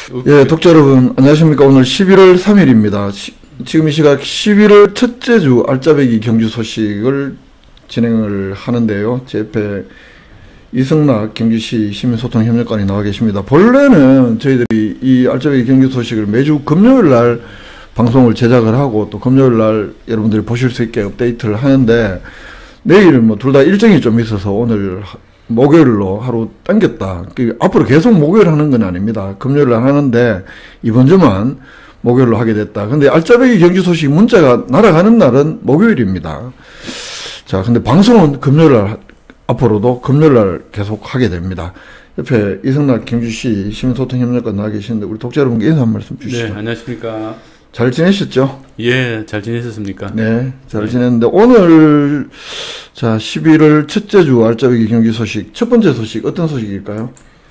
예, 독자 여러분 안녕하십니까. 오늘 11월 3일입니다. 지금 이 시각 11월 첫째 주 알짜배기 경주 소식을 진행을 하는데요. 제 옆에 이승락 경주시 시민소통협력관이 나와 계십니다. 본래는 저희들이 이 알짜배기 경주 소식을 매주 금요일 날 방송을 제작을 하고 또 금요일 날 여러분들이 보실 수 있게 업데이트를 하는데 내일 뭐 둘 다 일정이 좀 있어서 오늘 목요일로 하루 당겼다. 앞으로 계속 목요일 하는 건 아닙니다. 금요일 날 하는데 이번 주만 목요일로 하게 됐다. 근데 알짜배기 경주 소식 문자가 날아가는 날은 목요일입니다. 자, 근데 방송은 금요일 날 앞으로도 금요일 날 계속 하게 됩니다. 옆에 이승락 경주시 시민소통협력관 나와 계시는데 우리 독자 여러분께 인사 한 말씀 주시죠. 네, 안녕하십니까. 잘 지내셨죠? 예, 잘 지내셨습니까? 네, 잘 지냈는데 오늘 자 11월 첫째 주 알짜배기 경주 소식 첫 번째 소식 어떤 소식일까요?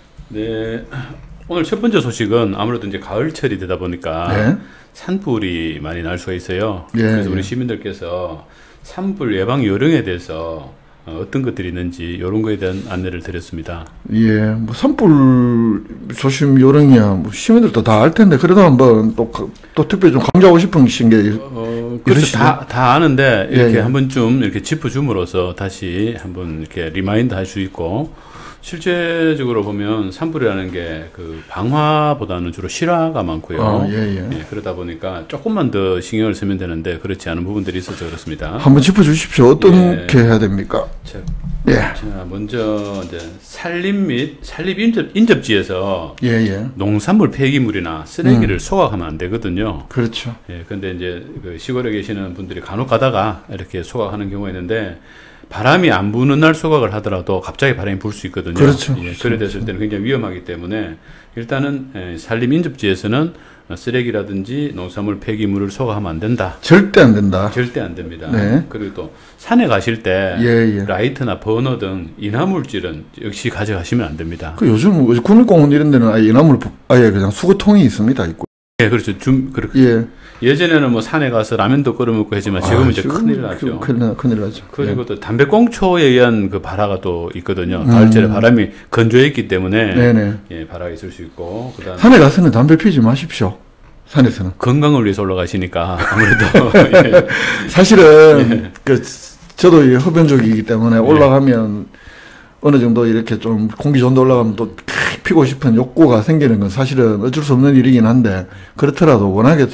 네, 오늘 첫 번째 소식은 아무래도 이제 가을철이 되다 보니까 네. 산불이 많이 날 수가 있어요. 예, 그래서 예. 우리 시민들께서 산불 예방 요령에 대해서 어떤 것들이 있는지 이런 거에 대한 안내를 드렸습니다. 예, 뭐 산불 조심 요령이야 뭐 시민들도 다 알 텐데 그래도 한번 또 특별히 좀 강조하고 싶은 게 그렇죠. 다 아는데 이렇게 예, 예. 한 번쯤 이렇게 짚어줌으로써 다시 한번 이렇게 리마인드 할 수 있고, 실제적으로 보면 산불이라는 게 그 방화보다는 주로 실화가 많고요. 예. 예, 그러다 보니까 조금만 더 신경을 쓰면 되는데 그렇지 않은 부분들이 있어서 그렇습니다. 한번 짚어주십시오. 어떻게 해야 됩니까? 자, 예, 자, 먼저 이제 산림 및 산림 인접지에서 예. 농산물 폐기물이나 쓰레기를 소각하면 안 되거든요. 그렇죠. 예, 근데 이제 그 시골에 계시는 분들이 간혹 가다가 이렇게 소각하는 경우가 있는데, 바람이 안 부는 날 소각을 하더라도 갑자기 바람이 불 수 있거든요. 그렇죠. 예, 그래 됐을 때는 굉장히 위험하기 때문에 일단은 산림 인접지에서는 쓰레기라든지 농산물 폐기물을 소각하면 안 된다. 절대 안 된다. 절대 안 됩니다. 네. 그리고 또 산에 가실 때 예. 라이트나 버너 등 인화물질은 역시 가져가시면 안 됩니다. 그 요즘 국립공원 이런 데는 아예 이나물 아예 그냥 수거통이 있습니다. 있고. 예, 그렇죠. 그렇게. 예. 예전에는 뭐 산에 가서 라면도 끓여 먹고 했지만 지금은 이제 큰일 나죠. 큰일 나죠. 그리고 또 담배꽁초에 의한 그 발화가 또 있거든요. 가을철에 바람이 건조했기 때문에 네네. 예, 발화가 있을 수 있고, 그다음에 산에 가서는 담배 피지 마십시오. 산에서는. 건강을 위해서 올라가시니까 아무래도 예. 사실은 저도 이 흡연족이기 때문에 올라가면 어느 정도 이렇게 좀 공기 좋은 데 올라가면 또 피고 싶은 욕구가 생기는 건 사실은 어쩔 수 없는 일이긴 한데, 그렇더라도 워낙에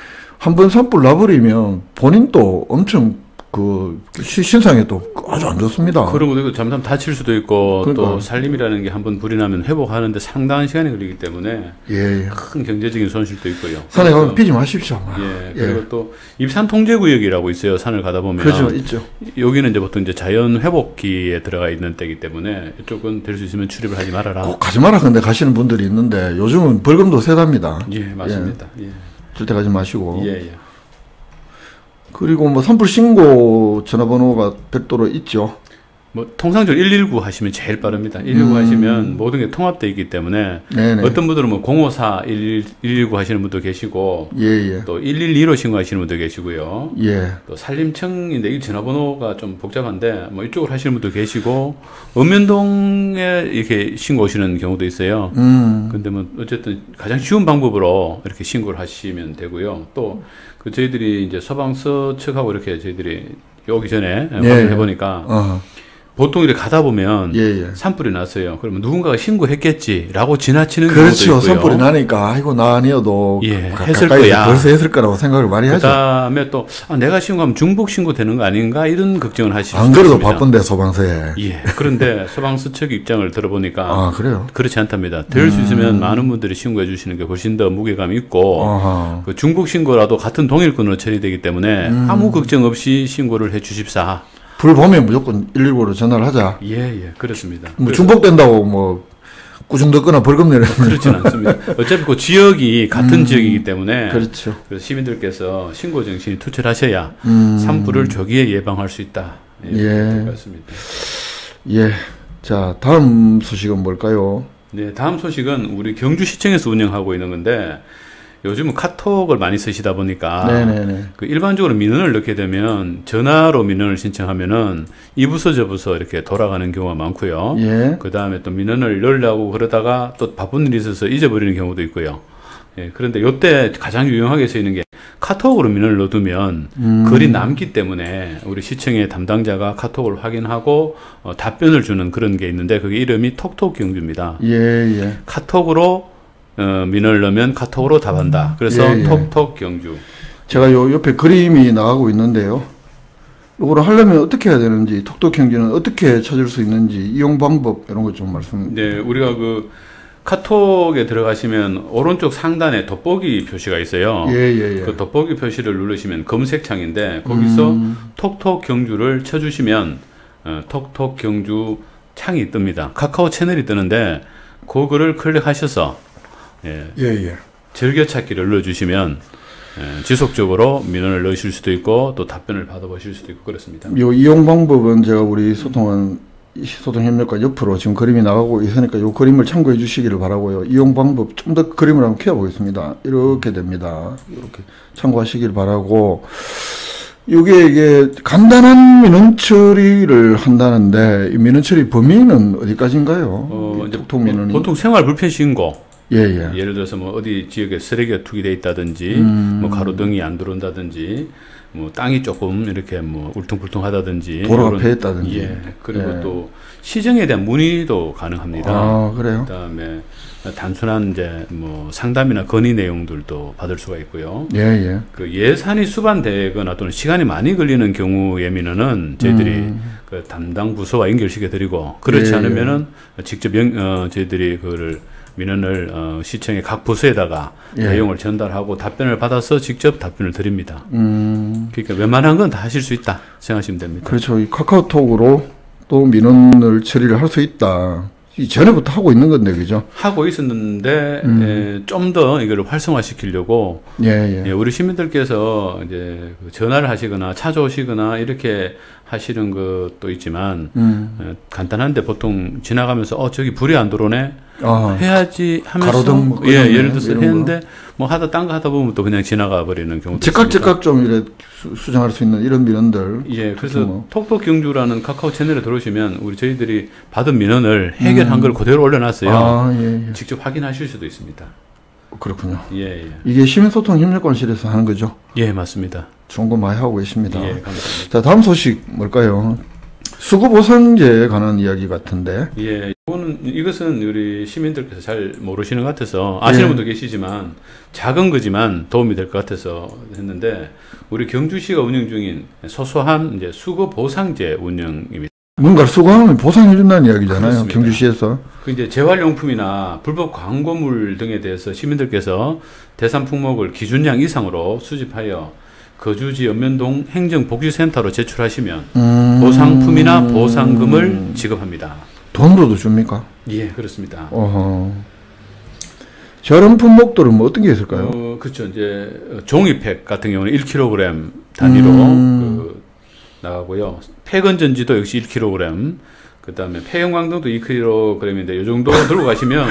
한번 산불 나버리면 본인도 엄청 신상에 또 아주 안 좋습니다. 그런 것도 잠깐 다칠 수도 있고, 그러니까. 또 산림이라는 게 한번 불이 나면 회복하는데 상당한 시간이 걸리기 때문에 예. 큰 경제적인 손실도 있고요. 산에 가면 피지 마십시오. 예, 그리고 또 입산 통제 구역이라고 있어요. 산을 가다 보면. 그렇죠, 있죠. 여기는 이제 보통 이제 자연 회복기에 들어가 있는 때이기 때문에 이쪽은 될 수 있으면 출입을 하지 말아라. 꼭 가지 마라 근데 가시는 분들이 있는데 요즘은 벌금도 세답니다. 예, 맞습니다. 예. 절대 가지 마시고. 예. 그리고 뭐 산불 신고 전화번호가 별도로 있죠. 뭐 통상적으로 119 하시면 제일 빠릅니다. 119 하시면 모든 게 통합되어 있기 때문에 네네. 어떤 분들은 뭐 054, 119 하시는 분도 계시고, 예. 또 112로 신고하시는 분도 계시고요. 예. 또 산림청인데 이 전화번호가 좀 복잡한데 뭐 이쪽으로 하시는 분도 계시고, 읍면동에 이렇게 신고 오시는 경우도 있어요. 근데 뭐 어쨌든 가장 쉬운 방법으로 이렇게 신고를 하시면 되고요. 또 그 저희들이 이제 소방서 측하고 이렇게 저희들이 오기 전에 확인해 보니까 보통 이렇게 가다 보면 산불이 났어요. 그러면 누군가가 신고했겠지라고 지나치는 경우도 그렇죠. 있고요. 산불이 나니까 아이고 나 아니어도 했을 가까이 거야. 벌써 했을 거라고 생각을 많이 하죠. 그다음에 또 내가 신고하면 중복 신고되는 거 아닌가 이런 걱정을 하시죠. 안 그래도 바쁜데 소방서에. 예. 그런데 소방서 측 입장을 들어보니까 그래요? 그렇지 않답니다. 될 수 있으면 많은 분들이 신고해 주시는 게 훨씬 더 무게감이 있고, 아하. 그 중복 신고라도 같은 동일권으로 처리되기 때문에 아무 걱정 없이 신고를 해 주십사. 불 보면 무조건 119로 전화를 하자. 예, 그렇습니다. 뭐 중복된다고 뭐 꾸중 듣거나 벌금 내려면 그렇진 않습니다. 어차피 그 지역이 같은 지역이기 때문에 그렇죠. 그래서 시민들께서 신고 정신이 투철하셔야 산불을 조기에 예방할 수 있다. 될 것 같습니다. 예. 자, 다음 소식은 뭘까요? 네, 다음 소식은 우리 경주시청에서 운영하고 있는 건데, 요즘은 카톡을 많이 쓰시다 보니까 그 일반적으로 민원을 넣게 되면 전화로 민원을 신청하면은 이 부서 저 부서 이렇게 돌아가는 경우가 많고요. 그 다음에 또 민원을 넣으려고 그러다가 또 바쁜 일이 있어서 잊어버리는 경우도 있고요. 예, 그런데 요때 가장 유용하게 쓰이는 게 카톡으로 민원을 넣어두면 글이 남기 때문에 우리 시청의 담당자가 카톡을 확인하고 답변을 주는 그런 게 있는데 그게 이름이 톡톡 경주입니다. 예, 예. 카톡으로 민원을 넣으면 카톡으로 답한다. 그래서 예, 예. 톡톡 경주. 제가 요 옆에 그림이 나가고 있는데요. 이거를 하려면 어떻게 해야 되는지, 톡톡 경주는 어떻게 찾을 수 있는지, 이용 방법 이런 것 좀 말씀. 네, 우리가 그 카톡에 들어가시면 오른쪽 상단에 돋보기 표시가 있어요. 예, 예, 예. 그 돋보기 표시를 누르시면 검색창인데 거기서 톡톡 경주를 쳐주시면 톡톡 경주 창이 뜹니다. 카카오 채널이 뜨는데 그거를 클릭하셔서 예, 예. 즐겨찾기를 눌러주시면 지속적으로 민원을 넣으실 수도 있고 또 답변을 받아보실 수도 있고 그렇습니다. 요 이용 방법은 제가 우리 소통협력과 옆으로 지금 그림이 나가고 있으니까 요 그림을 참고해 주시기를 바라고요. 이용 방법 좀 더 그림을 한번 켜보겠습니다. 이렇게 됩니다. 이렇게 참고하시길 바라고. 이게 간단한 민원 처리를 한다는데 이 민원 처리 범위는 어디까지인가요? 톡톡 민원이. 보통 생활 불편 신고. 예. 예를 들어서 뭐 어디 지역에 쓰레기가 투기돼 있다든지, 뭐 가로등이 안 들어온다든지, 뭐 땅이 조금 이렇게 뭐 울퉁불퉁하다든지, 도로가 폐했다든지, 예. 그리고 또 시정에 대한 문의도 가능합니다. 아, 그래요? 그다음에 단순한 이제 뭐 상담이나 건의 내용들도 받을 수가 있고요. 예. 그 예산이 수반되거나 또는 시간이 많이 걸리는 경우의 민원은 저희들이 그 담당 부서와 연결시켜 드리고 그렇지 않으면은 직접 저희들이 그거를 민원을 시청의 각 부서에다가 내용을 전달하고 답변을 받아서 직접 답변을 드립니다. 그러니까 웬만한 건 다 하실 수 있다 생각하시면 됩니다. 그렇죠. 이 카카오톡으로 또 민원을 처리를 할 수 있다. 전에부터 하고 있는 건데, 그죠? 하고 있었는데 좀 더 이거를 활성화시키려고 우리 시민들께서 이제 전화를 하시거나 찾아오시거나 이렇게 하시는 것도 있지만 간단한데 보통 지나가면서 저기 불이 안 들어오네 해야지 하면서 가로등 뭐 예를 들어서 했는데 뭐 하다 딴 거 하다 보면 또 그냥 지나가 버리는 경우도 즉각 좀 이래 수정할 수 있는 이런 민원들. 그래서 뭐. 톡톡 경주라는 카카오 채널에 들어오시면 저희들이 받은 민원을 해결한 걸 그대로 올려놨어요. 직접 확인하실 수도 있습니다. 그렇군요. 예. 이게 시민소통협력관실에서 하는 거죠? 예, 맞습니다. 좋은 거 많이 하고 계십니다. 예, 감사합니다. 자, 다음 소식 뭘까요? 수급보상제에 관한 이야기 같은데. 예, 이것은 우리 시민들께서 잘 모르시는 것 같아서 아시는 분도 계시지만 작은 거지만 도움이 될 것 같아서 했는데 우리 경주시가 운영 중인 소소한 이제 수급보상제 운영입니다. 뭔가를 수거하면 보상해준다는 이야기잖아요. 그렇습니다. 경주시에서. 그 이제 재활용품이나 불법 광고물 등에 대해서 시민들께서 대상 품목을 기준량 이상으로 수집하여 거주지 연면동 행정복지센터로 제출하시면 보상품이나 보상금을 지급합니다. 돈으로도 줍니까? 예, 그렇습니다. 어허. 저런 품목들은 뭐 어떤 게 있을까요? 그렇죠. 이제 종이팩 같은 경우는 1kg 단위로 나가고요. 폐건전지도 역시 1kg. 그다음에 폐형광등도 2kg인데 이 정도 들고 가시면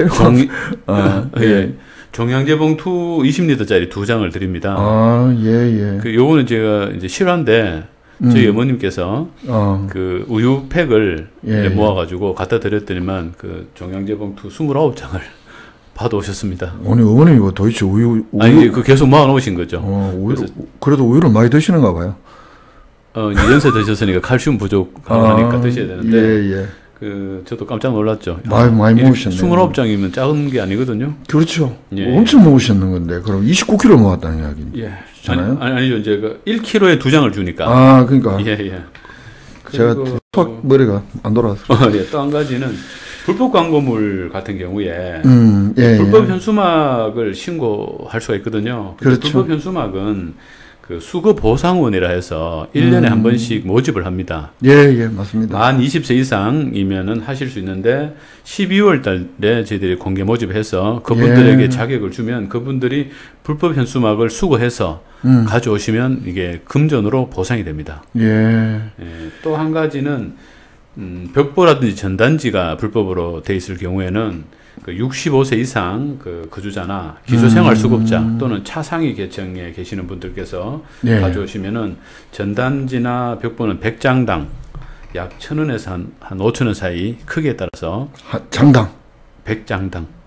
종량제 봉투 20리터짜리 2장을 드립니다. 요거는 제가 이제 실화인데 저희 어머님께서 그 우유팩을 모아가지고 갖다 드렸더니만 그 종량제 봉투 29장을 받아오셨습니다. 아니, 어머님이 뭐 도대체 우유. 아니, 그 계속 모아놓으신 거죠. 그래도 우유를 많이 드시는가 봐요. 이제 연세 드셨으니까 칼슘 부족하니까 드셔야 되는데. 저도 깜짝 놀랐죠. 많이 먹으셨네요. 29장이면 작은 게 아니거든요. 그렇죠. 엄청 먹으셨는 건데. 그럼 29kg 먹었다는 이야기잖아요. 아니죠. 이제 그 1kg에 2장을 주니까. 그러니까. 제가 턱 머리가 안 돌아서. 또 한 가지는 불법 광고물 같은 경우에 불법 현수막을 신고할 수가 있거든요. 그렇죠. 불법 현수막은 그 수거보상원이라 해서 1년에 한 번씩 모집을 합니다. 맞습니다. 만 20세 이상이면은 하실 수 있는데 12월 달에 저희들이 공개 모집해서 그분들에게 자격을 주면 그분들이 불법 현수막을 수거해서 가져오시면 이게 금전으로 보상이 됩니다. 또 한 가지는 벽보라든지 전단지가 불법으로 돼 있을 경우에는 그 65세 이상 그 거주자나 기초생활수급자 또는 차상위 계층에 계시는 분들께서 가져오시면은 전단지나 벽보는 100장당 약 1,000원에서 한 5,000원 사이 크기에 따라서 장당 100장당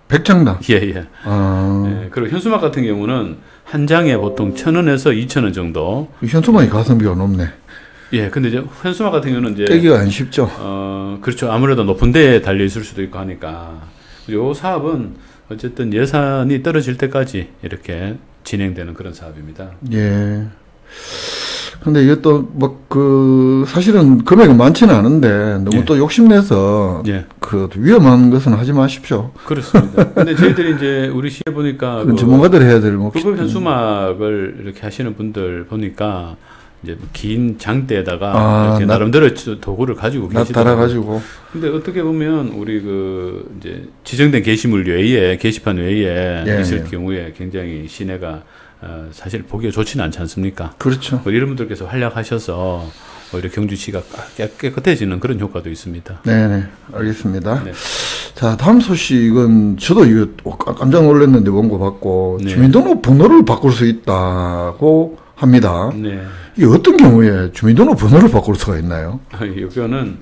100장당. 예, 예. 예. 그리고 현수막 같은 경우는 한 장에 보통 1,000원에서 2,000원 정도. 현수막이 가성비가 높네. 예, 근데 이제 현수막 같은 경우는 이제 떼기가 안 쉽죠. 그렇죠. 아무래도 높은 데에 달려 있을 수도 있고 하니까. 요 사업은 어쨌든 예산이 떨어질 때까지 이렇게 진행되는 그런 사업입니다. 예. 근데 이게 또, 사실은 금액은 많지는 않은데, 너무 예. 또 욕심내서, 예. 위험한 것은 하지 마십시오. 그렇습니다. 근데 저희들이 이제 우리 시에 보니까. 그건 전문가들이 해야 될 몫이. 불법 현수막을 이렇게 하시는 분들 보니까, 이제 긴 장대에다가 이렇게 나름대로 도구를 가지고 계시더라고요. 달아가지고. 근데 어떻게 보면 우리 이제 지정된 게시물 외에, 게시판 외에 있을 경우에 굉장히 시내가 사실 보기가 좋지는 않지 않습니까? 그렇죠. 이런 분들께서 활약하셔서 오히려 경주시가 깨끗해지는 그런 효과도 있습니다. 네네, 알겠습니다. 네. 자, 다음 소식은 저도 이거 깜짝 놀랐는데 원고 받고 네. 주민등록번호를 바꿀 수 있다고 합니다. 네. 이게 어떤 경우에 주민등록번호를 바꿀 수가 있나요? 이거는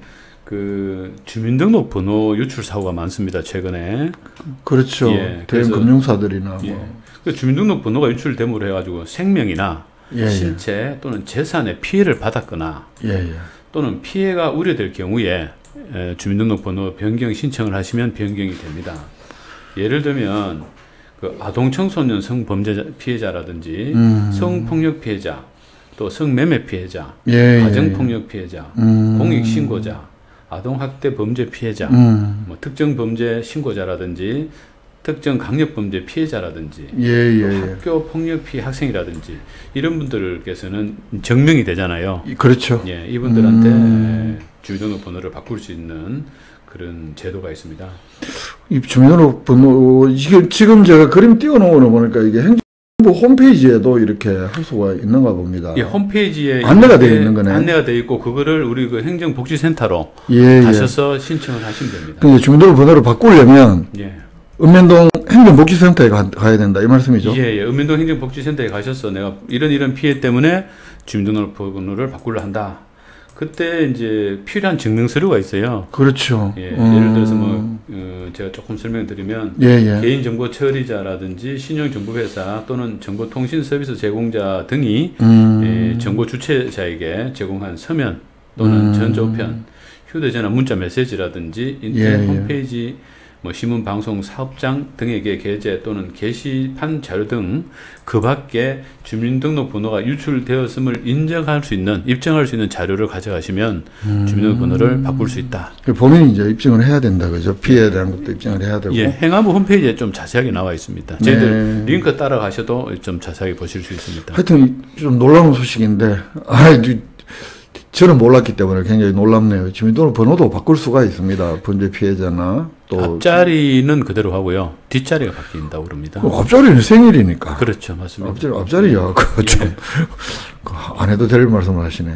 주민등록번호 유출 사고가 많습니다. 최근에. 그렇죠. 예, 대형 금융사들이나 예. 주민등록번호가 유출됨으로 해가지고 생명이나 예, 신체 또는 재산에 피해를 받았거나 또는 피해가 우려될 경우에 주민등록번호 변경 신청을 하시면 변경이 됩니다. 예를 들면 아동 청소년 성범죄 피해자라든지 성폭력 피해자, 또 성매매 피해자, 가정폭력 피해자, 공익신고자, 아동학대 범죄 피해자, 뭐 특정 범죄 신고자라든지 특정 강력범죄 피해자라든지 학교 폭력 피해 학생이라든지 이런 분들께서는 증명이 되잖아요. 그렇죠. 예, 이분들한테 주민등록번호를 바꿀 수 있는 그런 제도가 있습니다. 이 주민등록번호 이게 지금 제가 그림 띄워놓은 거 보니까 이게 행정부 홈페이지에도 이렇게 할 수가 있는가 봅니다. 예, 홈페이지에 안내가 되어 있는 거네. 안내가 되어 있고 그거를 우리 행정복지센터로 가셔서 신청을 하시면 됩니다. 근데 주민등록번호를 바꾸려면 읍면동 행정복지센터에 가야 된다 이 말씀이죠? 예, 읍면동 행정복지센터에 가셔서 내가 이런 피해 때문에 주민등록번호를 바꾸려 한다. 그때 이제 필요한 증명 서류가 있어요. 그렇죠. 예, 예를 들어서 제가 조금 설명드리면 개인정보 처리자라든지 신용정보회사 또는 정보통신서비스 제공자 등이 정보 주체자에게 제공한 서면 또는 전조편, 휴대전화 문자 메시지라든지 인터넷 홈페이지 신문, 방송, 사업장 등에게 게재 또는 게시판 자료 등 그 밖에 주민등록번호가 유출되었음을 입증할 수 있는 자료를 가져가시면 주민등록번호를 바꿀 수 있다. 본인이 이제 입증을 해야 된다, 그죠? 피해에 대한 것도 입증을 해야 되고. 예, 행안부 홈페이지에 좀 자세하게 나와 있습니다. 저희들 링크 따라가셔도 좀 자세하게 보실 수 있습니다. 하여튼 좀 놀라운 소식인데, 저는 몰랐기 때문에 굉장히 놀랍네요. 주민등록번호도 바꿀 수가 있습니다. 범죄 피해자나 또 앞자리는 그대로 하고요. 뒷자리가 바뀐다고 그럽니다. 앞자리는 생일이니까. 그렇죠, 맞습니다. 앞자리야. 안 해도 될 말씀을 하시네.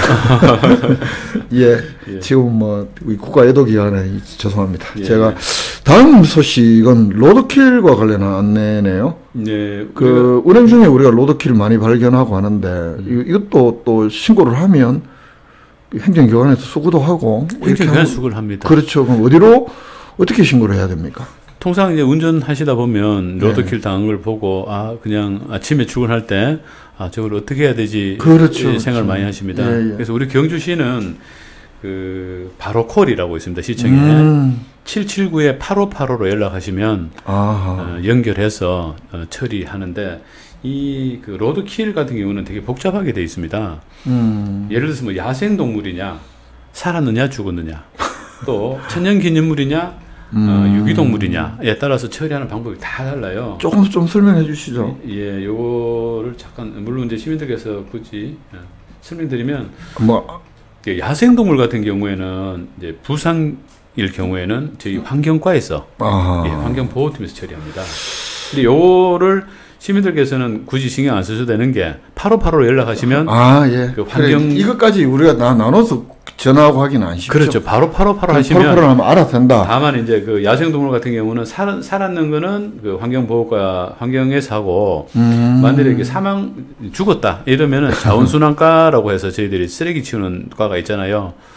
지금 우리 국가애도기관에 죄송합니다. 제가 다음 소식은 로드킬과 관련한 안내네요. 네. 운행 중에 우리가 로드킬 많이 발견하고 하는데 이것도 또 신고를 하면 행정기관에서 수구도 하고 행정기관 수구를 합니다. 그렇죠. 그럼 어떻게 신고를 해야 됩니까? 통상 이제 운전하시다 보면 로드킬 당한 걸 보고 그냥 아침에 출근할 때 저걸 어떻게 해야 되지 생각을 많이 하십니다. 그래서 우리 경주시는 바로콜이라고 있습니다. 시청에 779-8585로 연락하시면 연결해서 처리하는데 이 로드킬 같은 경우는 되게 복잡하게 되어 있습니다. 예를 들어서 야생 동물이냐, 살았느냐, 죽었느냐, 또 천연기념물이냐, 유기동물이냐에 따라서 처리하는 방법이 다 달라요. 조금 좀 설명해 주시죠. 예, 요거를 잠깐 물론 이제 시민들께서 굳이 설명드리면 야생동물 같은 경우에는 이제 부상일 경우에는 저희 환경과에서 환경보호팀에서 처리합니다. 근데 요거를 시민들께서는 굳이 신경 안 쓰셔도 되는 게 8585로 연락하시면 그 환경 이것까지 우리가 나눠서 전화하고 하기는 안 쉽죠. 그렇죠. 바로 8585 하시면 8585 하면 알아서 된다. 다만 이제 야생동물 같은 경우는 살았는 거는 환경보호과 환경에서 하고 만약에 이게 죽었다 이러면은 자원순환과라고 해서 저희들이 쓰레기 치우는 과가 있잖아요.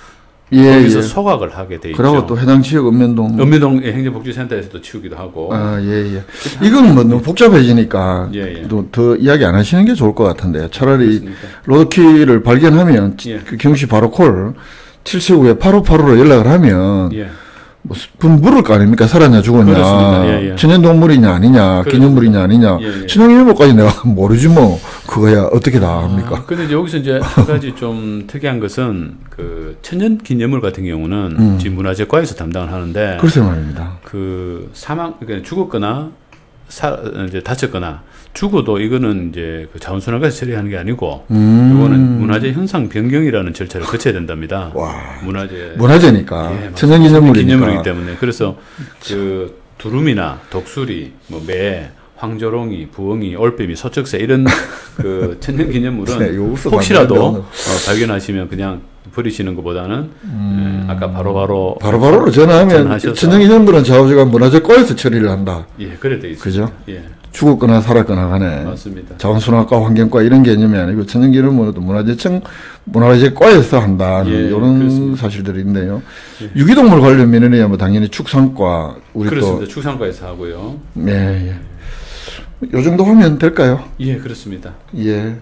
예, 거기서 예. 소각을 하게 돼 있죠. 그리고 또 해당 지역 읍면동. 행정복지센터에서도 치우기도 하고. 예, 예. 이건 뭐 너무 복잡해지니까 예, 예. 또 더 이야기 안 하시는 게 좋을 것 같은데 차라리 그렇습니까? 로드키를 발견하면 예. 그 경시 바로 콜 779에 8585로 연락을 하면 예. 뭐 물을 거 아닙니까? 살았냐 죽었냐, 그렇습니다. 예, 예. 천연동물이냐 아니냐, 그렇습니다. 기념물이냐 아니냐, 예, 예. 친환경물까지 내가 모르지 뭐 그거야 어떻게 다 합니까? 근데 이제 여기서 이제 한 가지 좀 특이한 것은 그 천연 기념물 같은 경우는 지금 문화재과에서 담당을 하는데 글쎄 말입니다. 그 그러니까 죽었거나 이제 다쳤거나 죽어도 이거는 이제 그 자원순환과에서 처리하는 게 아니고 이거는 문화재 형상 변경이라는 절차를 거쳐야 된답니다. 와, 예, 문화재니까 맞습니다. 천연기념물이니까. 기념물이기 때문에 그래서 그 두루미나 독수리, 뭐 매, 황조롱이, 부엉이, 올빼미, 소쩍새 이런 그 천연기념물은 네, 이거 웃어 혹시라도 봤는데, 발견하시면 그냥 버리시는 것보다는 아까 바로로 전화하면 전화하셔서. 천연기념물은 자우지가 문화재과에서 처리를 한다. 예, 그래 돼 있습니다. 그죠? 예, 죽었거나 살았거나 간에 맞습니다. 자원순환과 환경과 이런 개념이 아니고 천연기념물은 문화재과에서 한다. 예, 이런 그렇습니다. 사실들이 있네요. 예. 유기동물 관련 민원이야 뭐 당연히 축산과 우리 그렇습니다. 축산과에서 하고요. 또 예, 예. 요 정도 하면 될까요? 예, 그렇습니다. 예.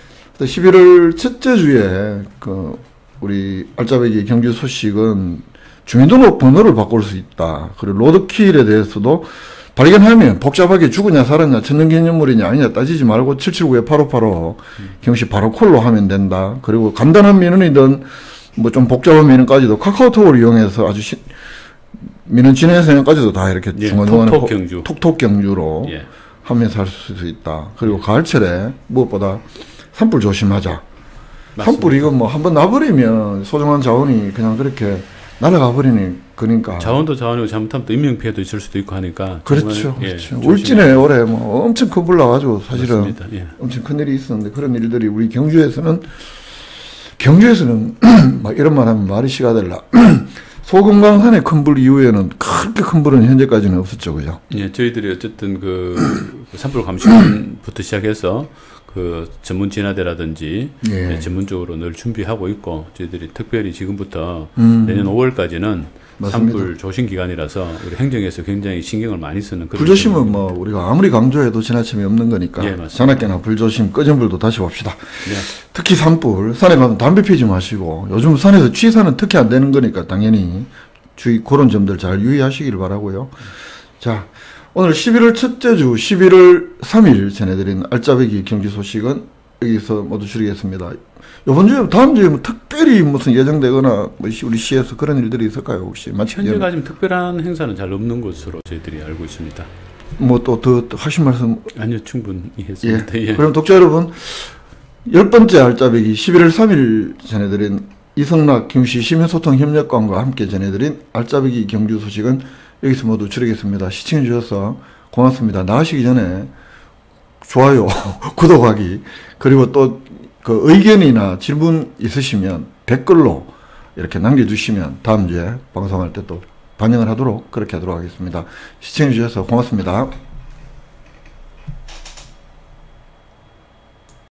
11월 첫째 주에 그 우리 알짜배기 경주 소식은 주민등록번호를 바꿀 수 있다. 그리고 로드킬에 대해서도 발견하면 복잡하게 죽으냐 살았냐 천연기념물이냐 아니냐 따지지 말고 779에 8585 경시 바로 콜로 하면 된다. 그리고 간단한 민원이든 뭐 좀 복잡한 민원까지도 카카오톡을 이용해서 아주 민원 진행 상황까지도 다 이렇게 예, 중간중간에 톡톡 경주. 로 예. 하면서 할 수 있다. 그리고 가을철에 무엇보다 산불 조심하자. 맞습니다. 산불 이거 뭐 한번 나버리면 소중한 자원이 그냥 그렇게 날아가 버리니 그러니까. 자원도 자원이고 잘못하면 또 인명피해도 있을 수도 있고 하니까. 그렇죠. 정말, 그렇죠. 예, 울진에 올해 뭐 엄청 큰 불 나가지고 사실은 맞습니다. 예. 엄청 큰 일이 있었는데 그런 일들이 우리 경주에서는 막 이런 말 하면 말이 씨가 될라. 소금강산의 큰 불 이후에는 그렇게 큰 불은 현재까지는 없었죠. 그죠? 예, 저희들이 어쨌든 그 산불 감시원부터 시작해서 그 전문 진화대라든지 예. 예, 전문적으로 늘 준비하고 있고 저희들이 특별히 지금부터 내년 5월까지는 맞습니다. 산불 조심 기간이라서 우리 행정에서 굉장히 신경을 많이 쓰는 그런 불조심은 부분입니다. 뭐 우리가 아무리 강조해도 지나침이 없는 거니까 예, 맞습니다. 자나깨나 불조심 꺼진 불도 다시 봅시다. 예. 특히 산불 산에 가면 담배 피지 마시고 요즘 산에서 취사는 특히 안 되는 거니까 당연히 그런 점들 잘 유의하시길 바라고요. 자, 오늘 11월 첫째 주 11월 3일 전해드린 알짜배기 경주 소식은 여기서 모두 줄이겠습니다. 이번 주에 다음 주에 뭐 특별히 무슨 예정되거나 뭐 우리 시에서 그런 일들이 있을까요 혹시? 현재가 지금 특별한 행사는 잘 없는 것으로 저희들이 알고 있습니다. 뭐 또 더 하신 말씀? 아니요, 충분히 했습니다. 예. 예. 그럼 독자 여러분 10번째 알짜배기 11월 3일 전해드린 이성락 경시 시민소통협력관과 함께 전해드린 알짜배기 경주 소식은 여기서 모두 줄이겠습니다. 시청해 주셔서 고맙습니다. 나가시기 전에 좋아요, 구독하기 그리고 또 그 의견이나 질문 있으시면 댓글로 이렇게 남겨주시면 다음 주에 방송할 때 또 반영을 하도록 그렇게 하도록 하겠습니다. 시청해 주셔서 고맙습니다.